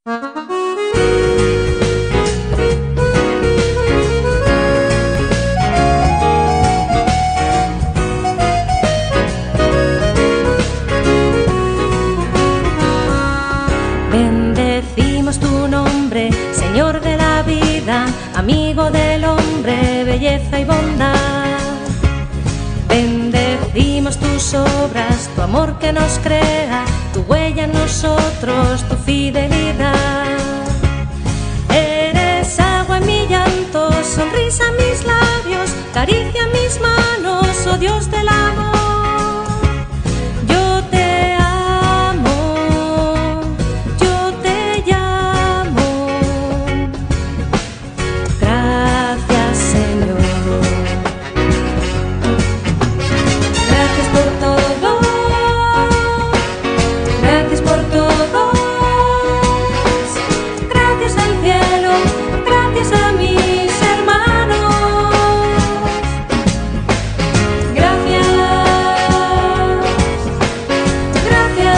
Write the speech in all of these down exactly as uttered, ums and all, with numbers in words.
Bendecimos tu nombre, Señor de la vida, amigo del hombre, belleza y bondad. Bendecimos tus obras, tu amor que nos crea, tu huella en nosotros, tu fidelidad. Eres agua en mi llanto, sonrisa en mis labios, caricia en mis manos, oh Dios del amor. Yo te amo, yo te llamo. Gracias, Señor. Gracias por todo, gracias por todo. Gracias al cielo, gracias a mis hermanos. Gracias, gracias,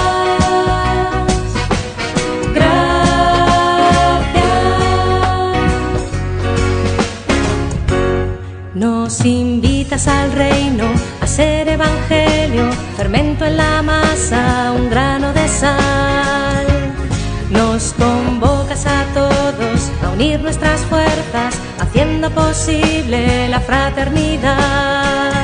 gracias. Nos invitas al reino, a ser evangelio, fermento en la masa, un grano de sal. Nos convocas a todos a unir nuestras fuerzas, haciendo posible la fraternidad.